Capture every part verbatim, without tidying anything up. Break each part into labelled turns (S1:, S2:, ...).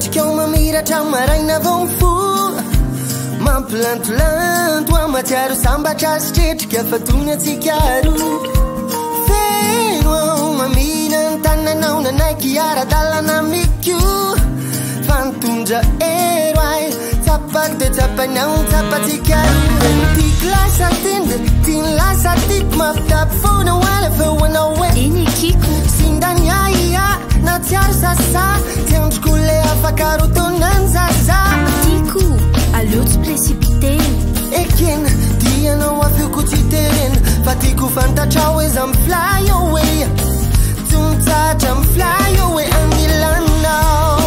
S1: endrika ao mamiratra maraina vao mifoha mampilantolanto amatsiaro sambatra sy tretrika fatony atsika roa feno ao mamina ny tananao nanaiky ara-dalana mikio fantondra ero ay tsapaky de tsapanao tsapatsika roa tiako lasa tende tiany lasa tiako mampitapy foana oala feo anao hoe iny kiko sindany aia na tsiaro sasa tsy androko le afaka rotonany zaza tiako aleo tsy précipiter ekena dianao afeoko tsy terena fa tiako fantatra hoe za mifly away tsy mitsatra mifly away anilanao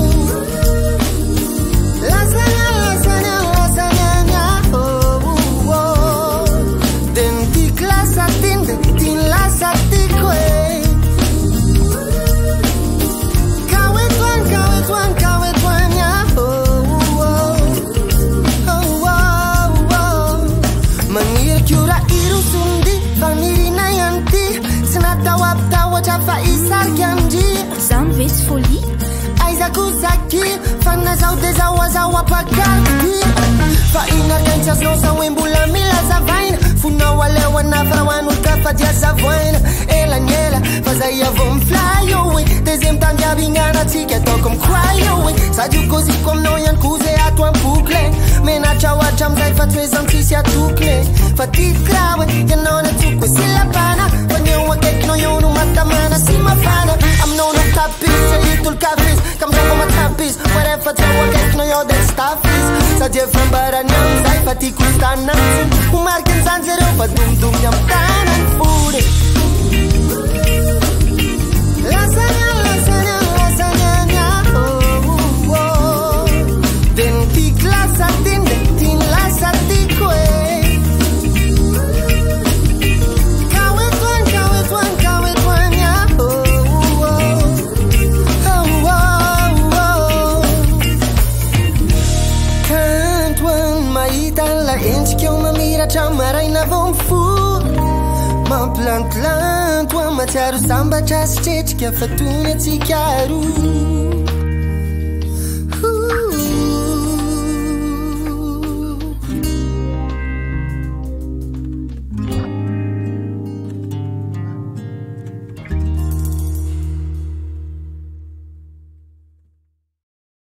S1: lasana lasana lasana oh oh den tiako lasa tende tin lasa tiako e fa isarky amdria zany ve tsy folie aizako zaky fa nazao de zao azao apakariky fa inarkaintsy azonao sa hoe mbola mila zavaina fonao aleo anafra hoanolka fa dia zavoaina elanyela fa zay avao mifly oe deuxième tany abignanatsika ataoko micry oe sady okoziko aminao ihany ko zay ato ampoukle menatra oatra amizay fa tsy hoe zantsisy atokony fa tikrawe ianao natsoko silapana fa neo akaikinao eo no matamana sy mafana aminao no tapis itolkafis kamzako matapis whatever tsao akaikinao eo de stafis sady efa mbarany amizay fa tiako stanantsy homariky an'izany zareo fa domdomy am tanany fody lasana lasana lasana oh oh den tik lasa tinde tin lasa tiko e endrika ao mamiratra maraina vao mifoha mampilantlanto amatsiaro sambatra sy tretrika fatony atsika roa